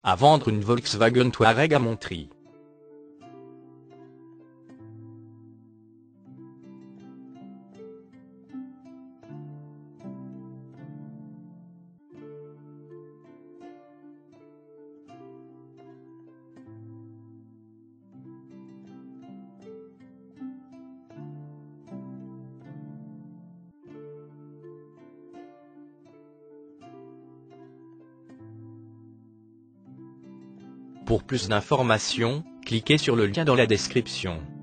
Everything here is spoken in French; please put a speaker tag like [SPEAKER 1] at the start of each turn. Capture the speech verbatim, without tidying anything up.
[SPEAKER 1] à vendre une Volkswagen Touareg à Montry. Pour plus d'informations, cliquez sur le lien dans la description.